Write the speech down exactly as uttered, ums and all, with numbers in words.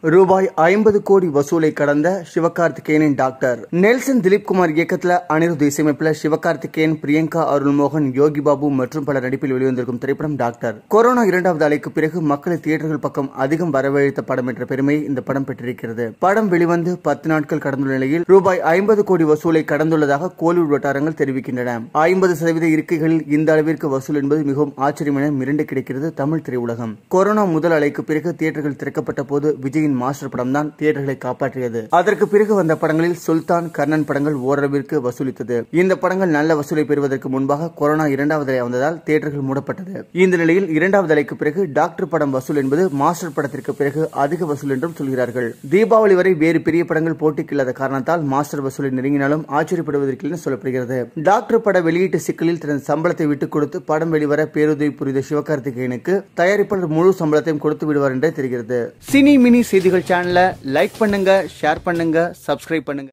ரூபாய் ஐம்பது கோடி வசூலை கடந்த சிவகார்த்திகேயனின் டாக்டர். நெல்சன் திலீப்குமார் இயக்கத்தில் அனிருத் இசையமைப்பில் சிவகார்த்திகேயன், பிரியங்கா, அருள்மோகன், யோகி பாபு மற்றும் பல நடிப்பில் வெளிவந்திருக்கும் திரைப்படம் டாக்டர். கொரோனா இரண்டாவது அலைக்கு பிறகு மக்களை தியேட்டர்கள் பக்கம் அதிகம் வரவழைத்த படம் என்ற பெருமையை இந்த படம் பெற்றிருக்கிறது. படம் வெளிவந்து பத்து நாட்கள் கடந்துள்ள நிலையில் ரூபாய் ஐம்பது கோடி வசூலை கடந்துள்ளதாக கோலிவுட் வட்டாரங்கள் தெரிவிக்கின்றன. ஐம்பது சதவீத இருக்கைகளில் இந்த அளவிற்கு வசூல் என்பது மிகவும் ஆச்சரியம் என மிரண்டு கிடைக்கிறது தமிழ் திரையுலகம். கொரோனா முதல் அலைக்கு பிறகு தியேட்டர்கள் திறக்கப்பட்ட போது விஜயின் மாஸ்டர் படம் தான் தியேட்டர்களை காப்பாற்றியது. அதற்கு பிறகு வந்த படங்களில் சுல்தான், கர்ணன் படங்கள் ஓரளவிற்கு வசூலித்தது. இந்த படங்கள் நல்ல வசூலை பெறுவதற்கு முன்பாக கொரோனா இரண்டாவது அலை வந்ததால் தியேட்டர்கள் மூடப்பட்டது. இந்த நிலையில் இரண்டாவது அலைக்கு பிறகு டாக்டர் படம் வசூல் என்பது மாஸ்டர் படத்திற்கு பிறகு அதிக வசூல் என்றும் சொல்கிறார்கள். தீபாவளி வரை வேறு பெரிய படங்கள் போட்டிக்கு இல்லாத காரணத்தால் மாஸ்டர் வசூலை நெருங்கினாலும் ஆச்சரியப்படுவதற்கு சொல்லப்படுகிறது. டாக்டர் பட வெளியீட்டு சிக்கலில் தனது சம்பளத்தை விட்டுக் கொடுத்து படம் வெளிவர பேருதவி புரிந்த சிவகார்த்திகேயனுக்கு தயாரிப்பாளர் முழு சம்பளத்தையும் கொடுத்து விடுவார் என்றே தெரிகிறது. சினி மினி செய்திகள் சேனலை லைக் பண்ணுங்க, ஷேர் பண்ணுங்க, சப்ஸ்கிரைப் பண்ணுங்க.